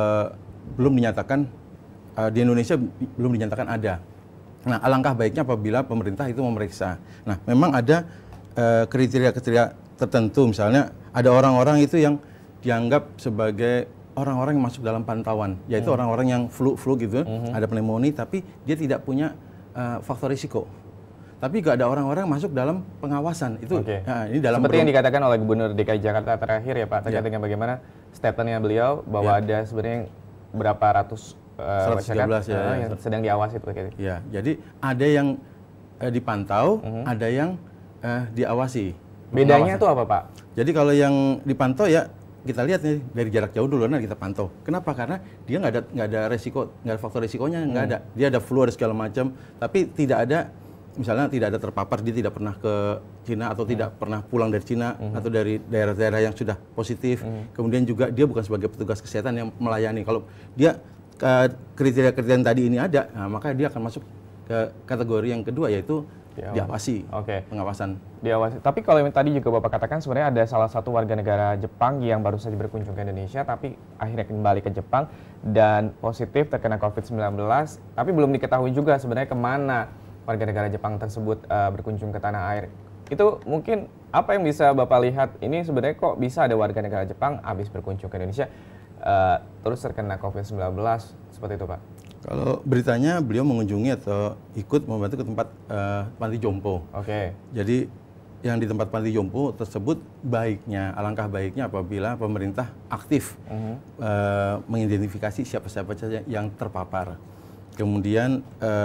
belum dinyatakan di Indonesia belum dinyatakan ada. Nah, alangkah baiknya apabila pemerintah itu memeriksa. Nah, memang ada kriteria-kriteria tertentu, misalnya ada orang-orang itu yang dianggap sebagai orang-orang yang masuk dalam pantauan, yaitu orang-orang yang flu gitu, ada pneumonia tapi dia tidak punya faktor risiko. Tapi juga ada orang-orang masuk dalam pengawasan itu. Ini dalam seperti yang dikatakan oleh Gubernur DKI Jakarta terakhir ya Pak, terkait dengan bagaimana statementnya beliau bahwa ada sebenarnya berapa ratus masyarakat yang sedang diawasi itu. Ya, jadi ada yang dipantau, ada yang diawasi. Bedanya itu apa Pak? Jadi kalau yang dipantau ya kita lihat nih dari jarak jauh dulu, nah kita pantau. Kenapa? Karena dia nggak ada resiko, nggak ada faktor resikonya, nggak ada. Dia ada flu, ada segala macam, tapi tidak ada. Misalnya tidak ada terpapar, dia tidak pernah ke Cina atau tidak pernah pulang dari Cina atau dari daerah-daerah yang sudah positif. Kemudian juga dia bukan sebagai petugas kesehatan yang melayani. Kalau dia kriteria-kriteria yang tadi ini ada, nah, maka dia akan masuk ke kategori yang kedua, yaitu diawasi. Pengawasan. Diawasi. Tapi kalau yang tadi juga Bapak katakan sebenarnya ada salah satu warga negara Jepang yang baru saja berkunjung ke Indonesia tapi akhirnya kembali ke Jepang dan positif terkena COVID-19, tapi belum diketahui juga sebenarnya kemana warga negara Jepang tersebut berkunjung ke tanah air. Itu mungkin apa yang bisa Bapak lihat, ini sebenarnya kok bisa ada warga negara Jepang habis berkunjung ke Indonesia terus terkena COVID-19 seperti itu Pak? Kalau beritanya beliau mengunjungi atau ikut membantu ke tempat panti jompo. Jadi yang di tempat panti jompo tersebut alangkah baiknya apabila pemerintah aktif mengidentifikasi siapa-siapa saja yang terpapar. Kemudian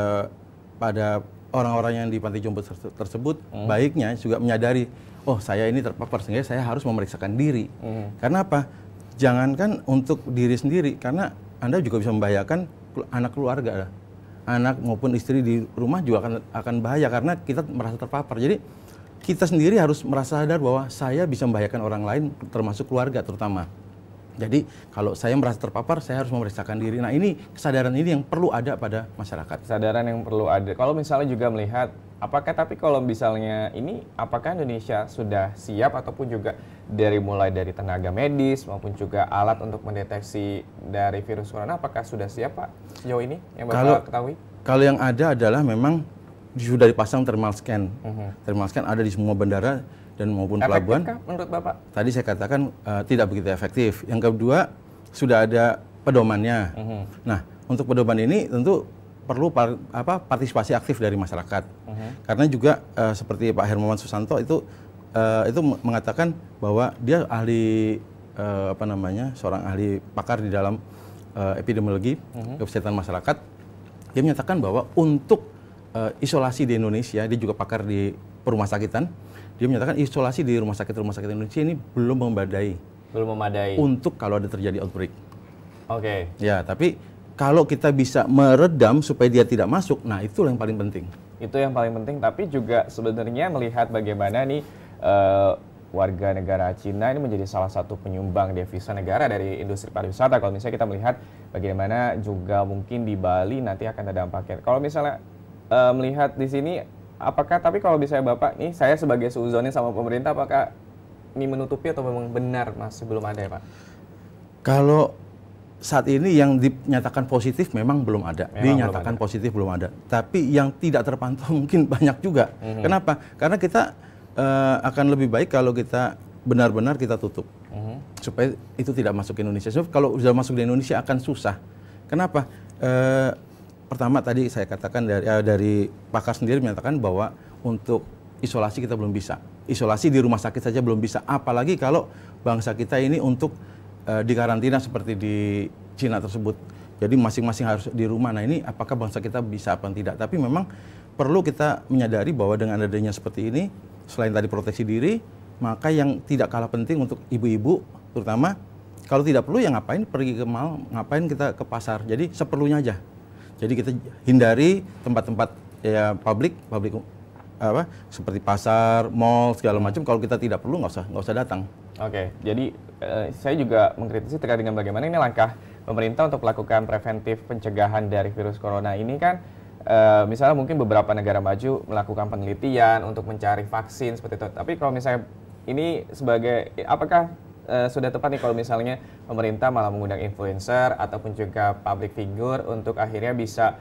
pada orang-orang yang di panti jompo tersebut baiknya juga menyadari, oh saya ini terpapar sehingga saya harus memeriksakan diri. Karena apa? Jangankan untuk diri sendiri, karena Anda juga bisa membahayakan anak keluarga, anak maupun istri di rumah juga akan bahaya karena kita merasa terpapar. Jadi kita sendiri harus merasa sadar bahwa saya bisa membahayakan orang lain, termasuk keluarga terutama. Jadi kalau saya merasa terpapar, saya harus memeriksakan diri. Nah ini kesadaran ini yang perlu ada pada masyarakat. Kesadaran yang perlu ada. Kalau misalnya juga melihat Apakah tapi kalau misalnya ini, apakah Indonesia sudah siap ataupun juga mulai dari tenaga medis maupun juga alat untuk mendeteksi dari virus corona, apakah sudah siap Pak sejauh ini yang Bapak ketahui? Kalau yang ada adalah memang sudah dipasang thermal scan. Thermal scan ada di semua bandara dan maupun pelabuhan. Efektif menurut Bapak? Tadi saya katakan tidak begitu efektif. Yang kedua, sudah ada pedomannya. Nah, untuk pedoman ini tentu perlu partisipasi aktif dari masyarakat. Karena juga seperti Pak Hermawan Susanto itu mengatakan bahwa dia ahli seorang ahli pakar di dalam epidemiologi kesehatan masyarakat. Dia menyatakan bahwa untuk isolasi di Indonesia, dia juga pakar di perumahsakitan. Dia menyatakan isolasi di rumah sakit Indonesia ini belum memadai. Belum memadai. Untuk kalau ada terjadi outbreak. Oke. Ya, tapi kalau kita bisa meredam supaya dia tidak masuk, nah itu yang paling penting. Itu yang paling penting, tapi juga sebenarnya melihat bagaimana nih warga negara Cina ini menjadi salah satu penyumbang devisa negara dari industri pariwisata. Kalau misalnya kita melihat bagaimana juga mungkin di Bali nanti akan ada dampaknya. Kalau misalnya melihat di sini, apakah tapi kalau misalnya Bapak nih, saya sebagai suzonnya sama pemerintah, apakah ini menutupi atau memang benar masih belum ada ya Pak? Kalau saat ini yang dinyatakan positif memang belum ada. Dinyatakan positif belum ada. Tapi yang tidak terpantau mungkin banyak juga. Kenapa? Karena kita akan lebih baik kalau kita benar-benar kita tutup. Supaya itu tidak masuk ke Indonesia. So, kalau sudah masuk di Indonesia akan susah. Kenapa? Pertama tadi saya katakan dari pakar sendiri menyatakan bahwa untuk isolasi kita belum bisa. Isolasi di rumah sakit saja belum bisa. Apalagi kalau bangsa kita ini untuk dikarantina seperti di Cina tersebut. Jadi masing-masing harus di rumah. Nah ini apakah bangsa kita bisa apa tidak? Tapi memang perlu kita menyadari bahwa dengan adanya seperti ini, selain tadi proteksi diri, maka yang tidak kalah penting untuk ibu-ibu terutama, kalau tidak perlu ya ngapain pergi ke mall, ngapain kita ke pasar. Jadi seperlunya aja. Jadi kita hindari tempat-tempat ya publik seperti pasar, mall segala macam. Kalau kita tidak perlu nggak usah datang. Oke, jadi saya juga mengkritisi terkait dengan bagaimana ini langkah pemerintah untuk melakukan preventif pencegahan dari virus corona ini kan. Misalnya mungkin beberapa negara maju melakukan penelitian untuk mencari vaksin seperti itu. Tapi kalau misalnya ini sebagai apakah sudah tepat nih kalau misalnya pemerintah malah mengundang influencer ataupun juga public figure untuk akhirnya bisa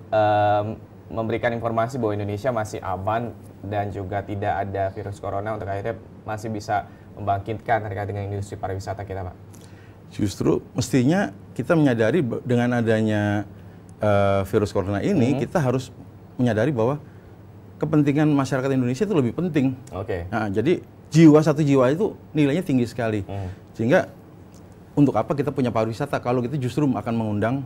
memberikan informasi bahwa Indonesia masih aman dan juga tidak ada virus corona untuk akhirnya masih bisa membangkitkan terkait dengan industri pariwisata kita, Pak? Justru mestinya kita menyadari dengan adanya virus corona ini, kita harus menyadari bahwa kepentingan masyarakat Indonesia itu lebih penting. Nah, jadi satu jiwa itu nilainya tinggi sekali. Sehingga untuk apa kita punya pariwisata kalau kita justru akan mengundang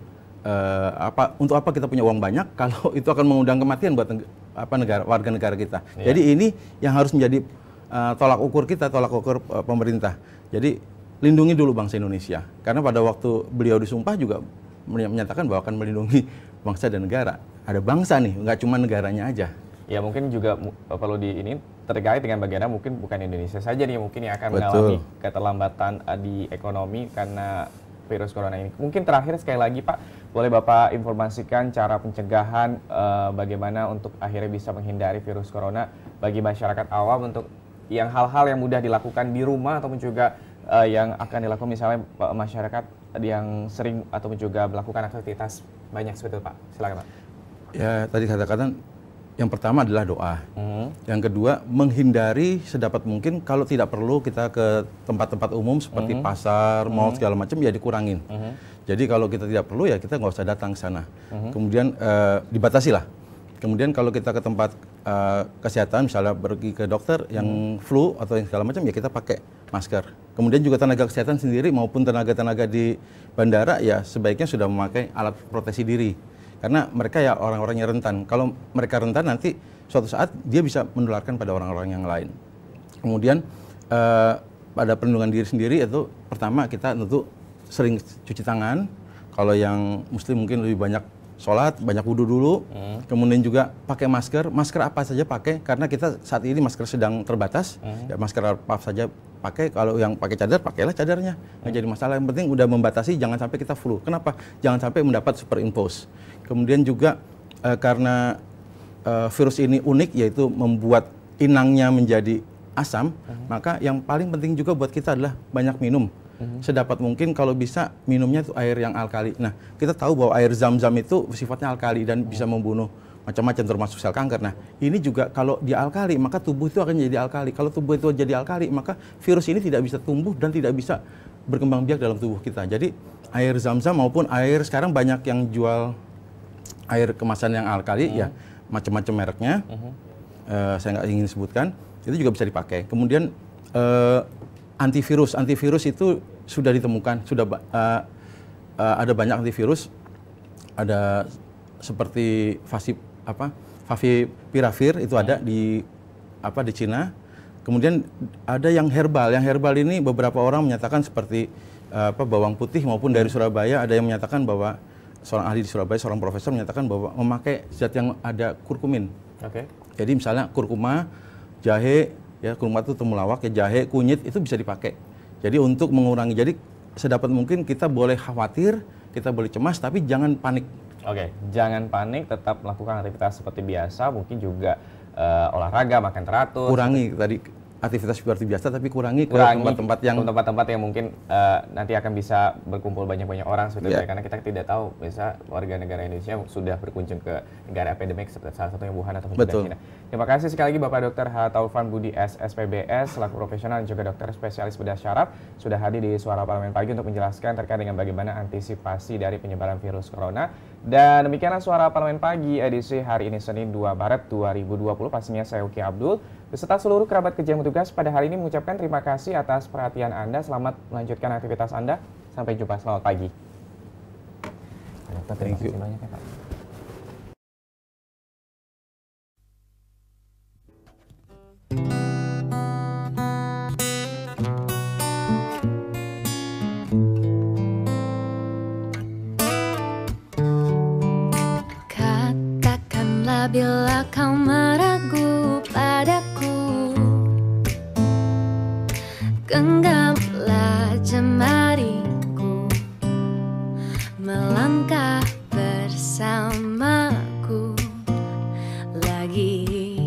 untuk apa kita punya uang banyak kalau itu akan mengundang kematian buat warga negara kita. Jadi ini yang harus menjadi tolak ukur kita, tolak ukur pemerintah. Jadi lindungi dulu bangsa Indonesia. Karena pada waktu beliau disumpah juga menyatakan bahwa akan melindungi bangsa dan negara. Ada bangsa nih, nggak cuma negaranya aja. Ya mungkin juga perlu terkait dengan bagaimana mungkin bukan Indonesia saja nih mungkin yang akan mengalami keterlambatan di ekonomi karena virus corona ini. Mungkin terakhir sekali lagi Pak, boleh Bapak informasikan cara pencegahan bagaimana untuk akhirnya bisa menghindari virus corona bagi masyarakat awam untuk yang hal-hal yang mudah dilakukan di rumah ataupun juga yang akan dilakukan misalnya masyarakat yang sering ataupun juga melakukan aktivitas banyak seperti itu Pak. Silakan Pak. Ya tadi katakan yang pertama adalah doa. Yang kedua menghindari sedapat mungkin kalau tidak perlu kita ke tempat-tempat umum seperti pasar, mall segala macam ya dikurangin. Jadi kalau kita tidak perlu ya kita nggak usah datang ke sana. Kemudian dibatasi lah. Kemudian kalau kita ke tempat kesehatan misalnya pergi ke dokter yang flu atau yang segala macam ya kita pakai masker. Kemudian juga tenaga kesehatan sendiri maupun tenaga-tenaga di bandara ya sebaiknya sudah memakai alat proteksi diri. Karena mereka ya orang-orang yang rentan. Kalau mereka rentan nanti suatu saat dia bisa menularkan pada orang-orang yang lain. Kemudian pada perlindungan diri sendiri itu pertama kita tentu sering cuci tangan. Kalau yang muslim mungkin lebih banyak sholat, banyak wudhu dulu. Kemudian juga pakai masker. Masker apa saja pakai karena kita saat ini masker sedang terbatas. Ya masker apa saja pakai. Kalau yang pakai cadar pakailah cadarnya. Nggak jadi masalah. Yang penting udah membatasi jangan sampai kita flu. Kenapa? Jangan sampai mendapat superimpose. Kemudian juga karena virus ini unik, yaitu membuat inangnya menjadi asam, maka yang paling penting juga buat kita adalah banyak minum. Sedapat mungkin kalau bisa minumnya itu air yang alkali. Nah, kita tahu bahwa air zam-zam itu sifatnya alkali dan bisa membunuh macam-macam termasuk sel kanker. Nah, ini juga kalau dia alkali, maka tubuh itu akan jadi alkali. Kalau tubuh itu jadi alkali, maka virus ini tidak bisa tumbuh dan tidak bisa berkembang biak dalam tubuh kita. Jadi air zam-zam maupun air, sekarang banyak yang jual air kemasan yang alkali, ya macam-macam mereknya. Saya nggak ingin sebutkan. Itu juga bisa dipakai. Kemudian antivirus itu sudah ditemukan, ada banyak antivirus, ada seperti favipiravir itu ada di Cina. Kemudian ada yang herbal ini beberapa orang menyatakan seperti bawang putih, maupun dari Surabaya ada yang menyatakan bahwa seorang ahli di Surabaya, seorang profesor menyatakan bahwa memakai zat yang ada kurkumin. Jadi misalnya kurkuma, jahe, ya kurkuma itu temulawak, ya jahe, kunyit itu bisa dipakai. Jadi untuk mengurangi, jadi sedapat mungkin kita boleh khawatir, kita boleh cemas, tapi jangan panik. Jangan panik, tetap melakukan aktivitas seperti biasa, mungkin juga olahraga, makan teratur. Kurangi tadi aktivitas seperti biasa, tapi kurangi ke tempat-tempat yang mungkin nanti akan bisa berkumpul banyak-banyak orang sebetulnya, karena kita tidak tahu bisa warga negara Indonesia sudah berkunjung ke negara epidemik seperti salah satunya Wuhan atau juga China. Terima kasih sekali lagi Bapak Dr. H. Taufan Budi SPBS selaku profesional dan juga dokter spesialis bedah syaraf sudah hadir di Suara Parlemen Pagi untuk menjelaskan terkait dengan bagaimana antisipasi dari penyebaran virus corona. Dan demikianlah Suara Parlemen Pagi edisi hari ini Senin 2 Maret 2020. Pastinya saya Uki Abdul beserta seluruh kerabat kerja yang bertugas pada hari ini mengucapkan terima kasih atas perhatian Anda. Selamat melanjutkan aktivitas Anda. Sampai jumpa, selamat pagi. Terima kasih banyak ya Pak. Katakanlah bila kau meragu padaku, genggamlah jemariku, melangkah bersamaku lagi.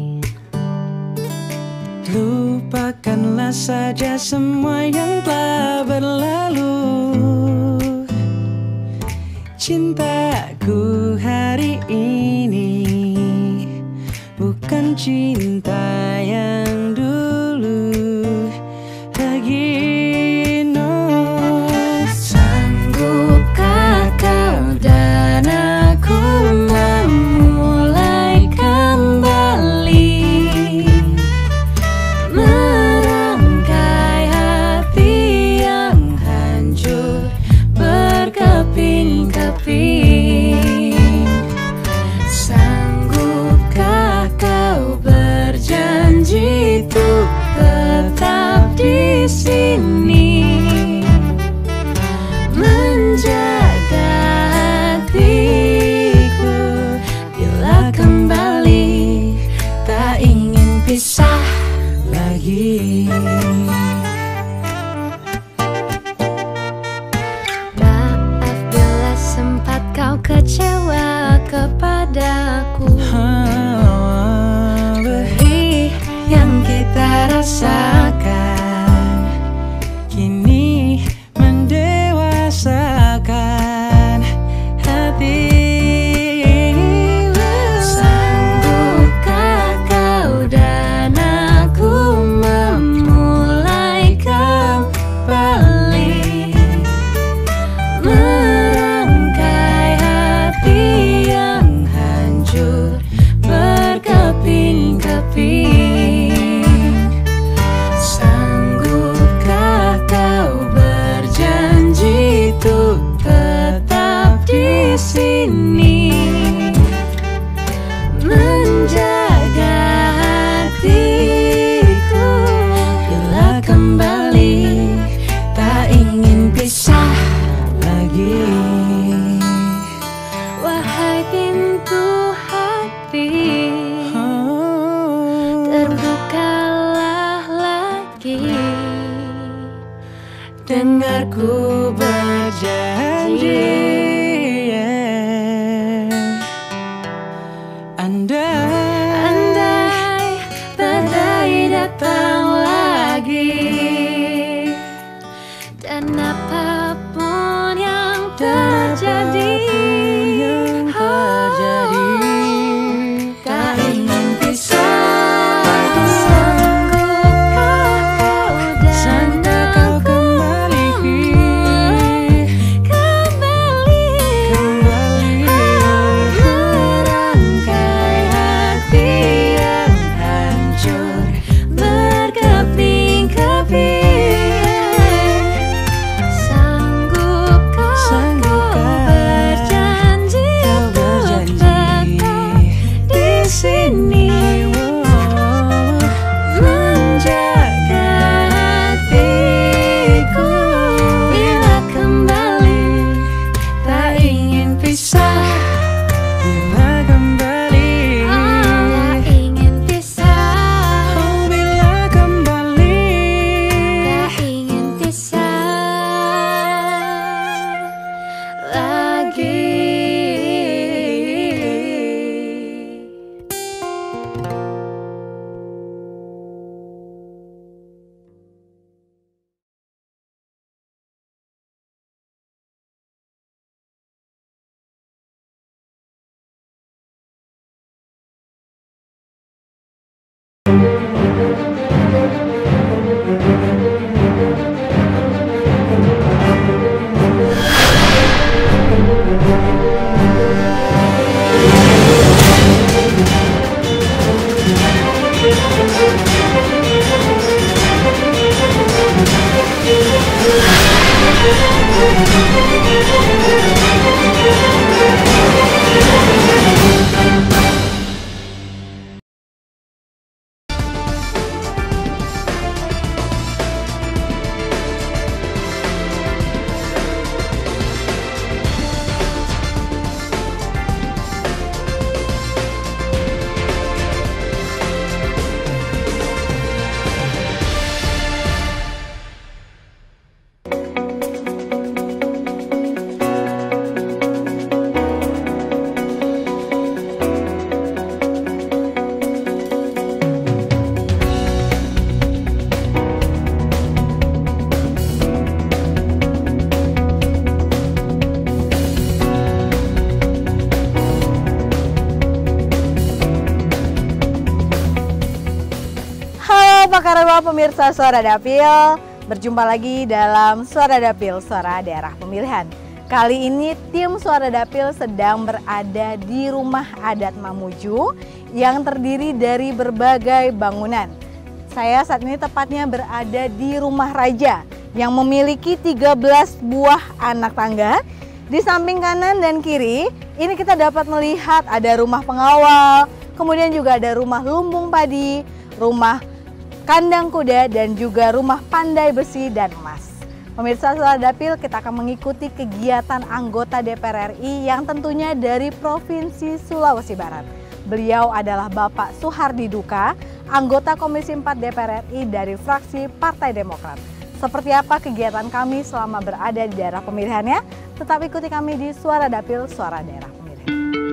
Lupakanlah saja semua yang telah berlalu. Cintaku hari ini bukan cinta yang dulu. Sanggupkah kau dan aku memulai kembali, merangkai hati yang hancur berkeping-keping? Sanggupkah kau berjanji untuk tetap di sini, menjaga hatiku bila kembali, tak ingin pisah lagi. Maaf bila sempat kau kecewa kepadaku. Perih yang kita rasakan kini mendewasakan hati. Sanggupkah kau dan aku memulai kembali, merangkai hati yang hancur berkeping-keping? Sanggupkah kau berjanji untuk tetap di sini, menjaga hatiku bila kembali, tak ingin pisah lagi. Wahai pintu hati, terbukalah lagi, dengarku berjanji. Anda Halo Karewa pemirsa Suara Dapil, berjumpa lagi dalam Suara Dapil, Suara Daerah Pemilihan. Kali ini tim Suara Dapil sedang berada di rumah adat Mamuju yang terdiri dari berbagai bangunan. Saya saat ini tepatnya berada di rumah raja yang memiliki 13 buah anak tangga. Di samping kanan dan kiri, ini kita dapat melihat ada rumah pengawal, kemudian juga ada rumah lumbung padi, rumah kandang kuda, dan juga rumah pandai besi dan emas. Pemirsa Suara Dapil, kita akan mengikuti kegiatan anggota DPR RI yang tentunya dari Provinsi Sulawesi Barat. Beliau adalah Bapak Suhardi Duka, anggota Komisi 4 DPR RI dari fraksi Partai Demokrat. Seperti apa kegiatan kami selama berada di daerah pemilihannya? Tetap ikuti kami di Suara Dapil, Suara Daerah Pemilihan.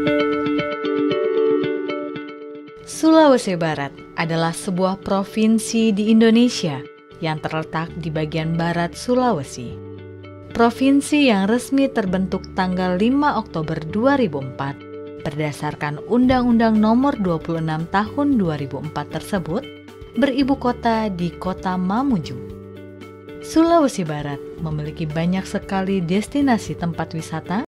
Sulawesi Barat adalah sebuah provinsi di Indonesia yang terletak di bagian barat Sulawesi. Provinsi yang resmi terbentuk tanggal 5 Oktober 2004 berdasarkan Undang-Undang Nomor 26 Tahun 2004 tersebut beribu kota di Kota Mamuju. Sulawesi Barat memiliki banyak sekali destinasi tempat wisata